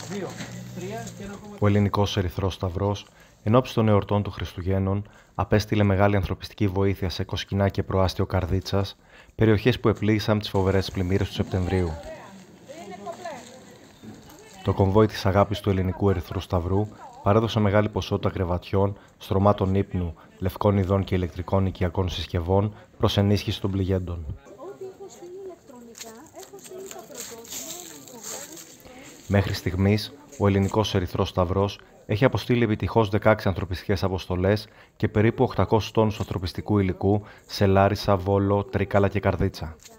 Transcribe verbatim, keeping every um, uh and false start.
Ο Ελληνικός Ερυθρός Σταυρός, ενόψει των εορτών του Χριστουγέννων, απέστειλε μεγάλη ανθρωπιστική βοήθεια σε Κοσκινά και προάστιο Καρδίτσας, περιοχές που επλήγησαν από τις φοβερές πλημμύρες του Σεπτεμβρίου. Το κομβόι της αγάπης του Ελληνικού Ερυθρού Σταυρού παρέδωσε μεγάλη ποσότητα κρεβατιών, στρωμάτων ύπνου, λευκών ειδών και ηλεκτρικών οικιακών συσκευών προς ενίσχυση των πληγέντων. Μέχρι στιγμής, ο Ελληνικός Ερυθρός Σταυρός έχει αποστείλει επιτυχώς δεκαέξι ανθρωπιστικές αποστολές και περίπου οκτακόσιους τόνους ανθρωπιστικού υλικού σε Λάρισα, Βόλο, Τρίκαλα και Καρδίτσα.